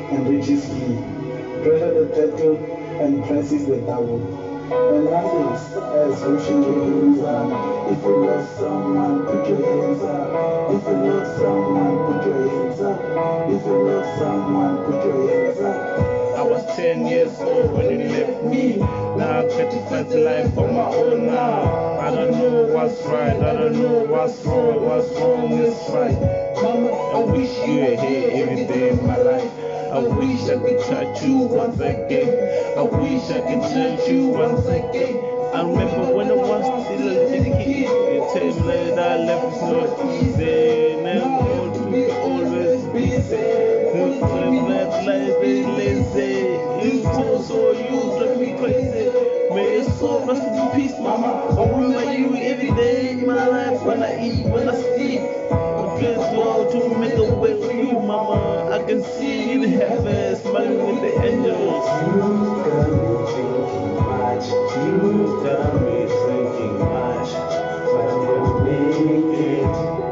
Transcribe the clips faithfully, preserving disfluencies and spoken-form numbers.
and reaches key. Pressure the turtle and presses the double. And nothing's as wishing your hands up. If you love someone, put your hands up. If you love someone, put your hands up. If you love someone, put your hands up. I was ten years old when you left me. Now I get to fight life on my own now. I don't know what's right, I don't know what's wrong. What's wrong is right. Mama, I wish you were here every day in my life. I wish I could touch you once again. I wish I could touch you once again. I remember when I was still a little kid. You tell me that I left is not easy. Never want to always be safe. You live that life is lazy. You also you drive me crazy. May your soul rest in peace, mama. I remember you every day in my life. When I eat, when I sleep, I pray to to make a way for you, mama. I can see you in heaven, smiling with the angels. You got me thinking much. You got me thinking much. But I'm gonna make it.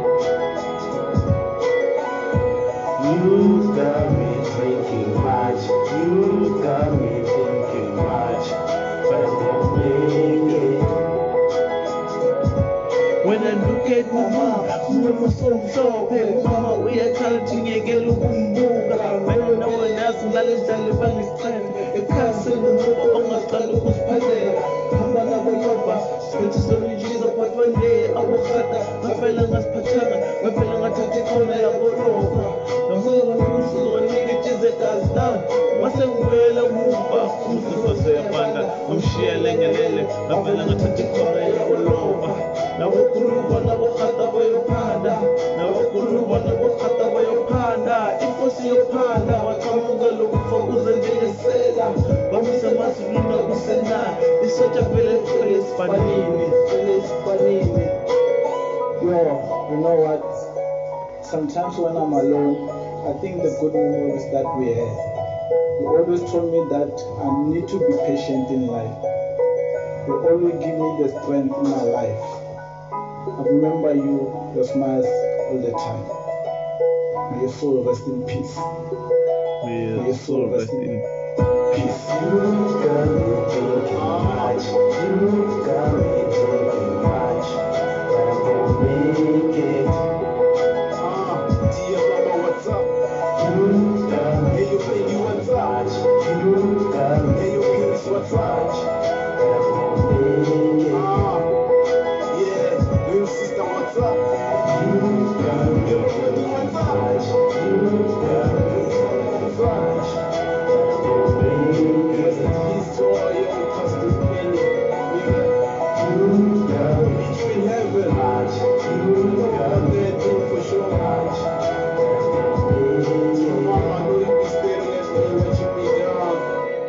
You got me thinking much. You got me thinking much. But I'm gonna make it. When I look at mama, mama so so big, mama we are counting a girl umbuka. When I know when else nalidala bangistrand, a castle ongathanda ukusiphathela. Hamba nabo yodwa, sithi solijisa but one day awukhada, ngafela ngasiphathanga, ngafela ngathatha ikhona yaboloka. Ngafela ngisuka nikitize kazi mase ngibuyela umva, umsifo seyapanda, ngimshiya lengelele, ngafela ngathatha ikhona yaboloka. Nawokhuluma nabokhata bayophanda, nawokhuluma nabokhata bayophanda, inkosi yophanda waqhamuka lokufa kuzendelisela, kwamisa amasiluna kusena, isotsha vele fele esifanini, fele esifanini. Yo, you know what? Sometimes when I'm alone, I think the good memories that we had. You always told me that I need to be patient in life. You always give me the strength in my life. I remember you, your smiles all the time. May your soul rest in peace. May May your soul rest in peace. You got me thinking much. You got me thinking much. But I'm gonna make it. Ah, dear mama, what's up? You got me Hey, yo, baby, what's up? You got me Hey, yo, peace, what's up? but I'm gonna make it. Ah, yeah, little sister, what's up? You got me Little baby, what's up? much. You got me What's up? but I'm gonna make Rest it. in peace to all your custom penny, nigga. You got We'll me meet you in heaven. much. You know what I'm there doing for sure. Much. But I'm gonna make So, it. mama, I know you be staring at me watching me down.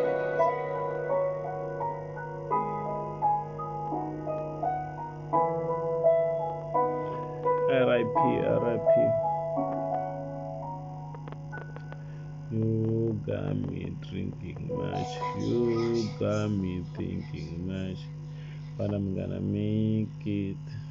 R I P, R I P. You got me drinking much. You got me thinking much. But I'm gonna make it.